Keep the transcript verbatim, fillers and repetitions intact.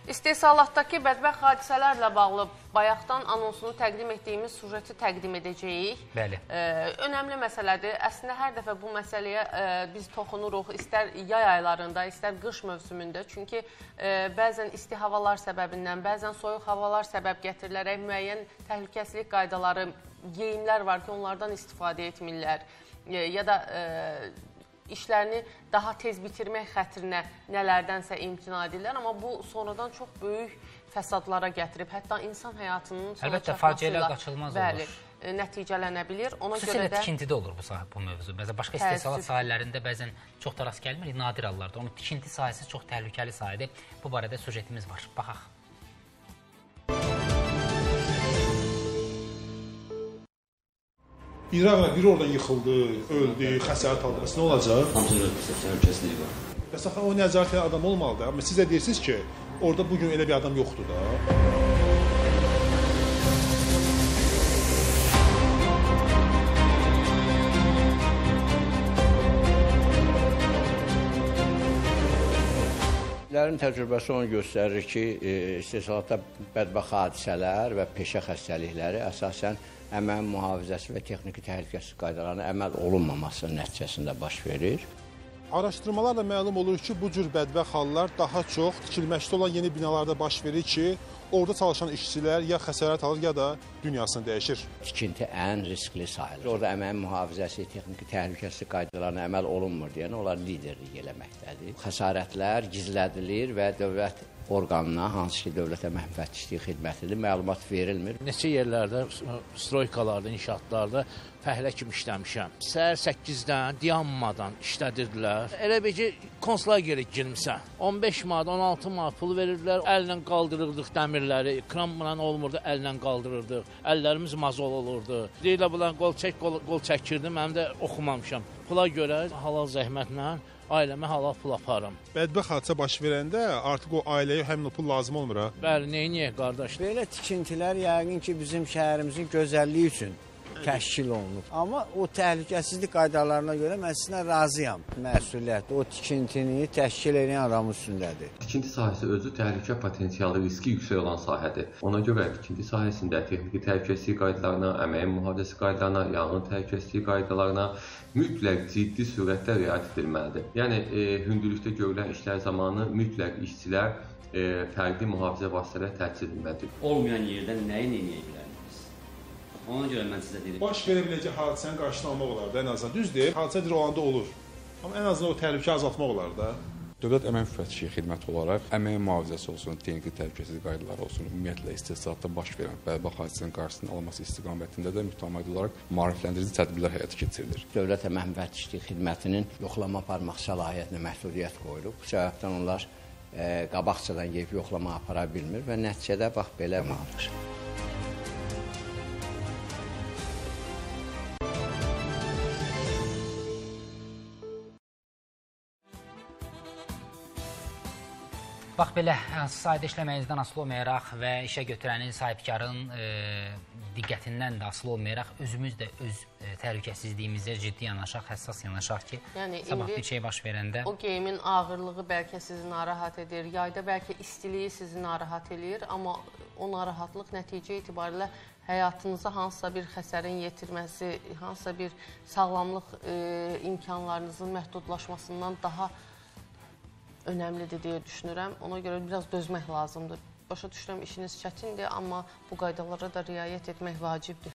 İstehsalatdakı bədbəxt hadisələrlə bağlı bayaqdan anonsunu təqdim etdiyimiz sujeti təqdim edəcəyik. Bəli. Ee, önəmli məsələdir. Əslində hər dəfə bu məsələyə e, biz toxunuruq, istər yay aylarında, istər qış mövsümündə. Çünki e, bəzən isti havalar səbəbindən, bəzən soyuq havalar səbəb gətirilərək müəyyən təhlükəsizlik qaydaları, geyimlər var ki, onlardan istifadə etmirlər. E, ya da e, işlərini daha tez bitirmək xətrinə nələrdənsə imtina edirlər. Amma bu sonradan çox böyük fəsadlara gətirib. Hətta insan həyatının sona əlbəttə, çatmasıyla faciələr qaçılmaz bəli, olur. Nəticələnə bilir. Ona Xüsusilə görə də tikintidə olur bu, bu mövzu. Bəzən başqa istehsalat sahələrində bəzən çox da rast gəlmir, nadir hallarda. Onun tikinti sahəsi çox təhlükəli sahədir. Bu barədə sujetimiz var. Baxaq. İraq biri oradan yıxıldı, öldü, xəsarət aldı. Nə olacaq? Hamısı təhlükəsizliyi var. Bəs axı o nəzarət edən adam olmalıdır. Amma siz də deyirsiniz ki, orada bugün elə bir adam yoxdur da. Lərin təcrübəsi onu göstərir ki, istehsalatda bədbəxt hadisələr və peşə xəstəlikləri əsasən əməyin mühafizəsi və texniki təhlükəsizlik qaydalarına əməl olunmaması nəticəsində baş verir. Araşdırmalarla məlum olur ki, bu cür bədbəxt hallar daha çox tikilməkdə olan yeni binalarda baş verir ki, orada çalışan işçilər ya xəsarət alır, ya da dünyasını dəyişir. Tikinti ən riskli sahədir. Orada əməyin mühafizəsi, texniki təhlükəsizlik qaydalarına əməl olunmur deyən, onlar liderlik eləməkdədir. Xəsarətlər gizlədilir və dövlət orqanına, hansı ki, dövlətə mənfəətçilik xidmətidir, məlumat verilmir. Neçə yerlərdə, stroykalarda, inşaatlarda fəhlə kimi işləmişəm. Səhər səkkizdən, dayanmadan işlədirdilər. Elə bir ki, konslageri girmişsən. on beş manat, on altı manat pul verirdilər. Əllə qaldırırdıq dəmirləri, kranla olmurdu, əllə qaldırırdıq. Əllərimiz mazol olurdu. Deyirlər, bulan qol çək, qol, qol çəkirdim, mən də oxumamışam. Pula görə halal zəhmətlə ailəmə halal pul aparım. Bədbəxt hadisə baş verəndə artıq o ailəyə həmin o pul lazım olmur ha? Bəli, neyniyək qardaş? Belə tikintilər yəqin ki, bizim şəhərimizin gözəlliyi üçün təşkil olunub. Amma o təhlükəsizlik qaydalarına görə mən sizinlə razıyam. Məsuliyyət o tikintini təşkil edən adam üstündədir. Tikinti sahəsi özü təhlükə potensialı, riski yüksək olan sahədir. Ona görə tikinti sahəsində texniki təhlükəsizlik qaydalarına, əməyin mühafizəsi qaydalarına, yanğın təhlükəsizlik qaydalarına mütləq ciddi sürətdə riayət edilməlidir. Yəni, e, hündürlükdə görülən işlər zamanı mütləq işçilər e, fərqli mühafizə vasitələri təchiz edilməlidir. Olmayan yerdən nəyi eləyə bilərsiniz? Ona görə mən sizə dedim. Baş verə biləcək hadisənin qarşısını almaq olar da, ən azından. Düzdür, hadisə olanda olur. Amma ən azından o təhlükə azaltmaq olar da. Dövlət Əmək Müfəttişliyi xidməti olaraq əməyin mühafizəsi olsun, texniki təhlükəsizlik qaydaları olsun, ümumiyyətlə istehsalatda baş verən bədbəxt hadisənin qarşısının alınması istiqamətində də mütəmadi olaraq maarifləndirici tədbirlər həyata keçirilir. Dövlət Əmək Müfəttişliyi xidmətinin yoxlama aparmaq səlahiyyətinə məhdudiyyət qoyulub. Bu səbəbdən onlar e, qabaqcadan gəlib yoxlama apara bilmir və nəticədə bax belə alır. Bax belə, sayda işləməyinizdən asılı olmayaraq və işə götürənin, sahibkarın e, diqqətindən də asılı olmayaraq özümüz də öz e, təhlükəsizliyimizə ciddi yanaşaq, həssas yanaşaq ki, yəni, sabah bir şey baş verəndə... O geyimin ağırlığı bəlkə sizi narahat edir, yayda bəlkə istiliyi sizi narahat edir, amma o narahatlıq nəticə itibarilə həyatınıza hansısa bir xəsərin yetirməsi, hansısa bir sağlamlıq e, imkanlarınızın məhdudlaşmasından daha önəmlidir deyə düşünürəm. Ona görə biraz dözmək lazımdır. Başa düşürəm, işiniz çətindir, amma bu qaydalara da riayət etmək vacibdir.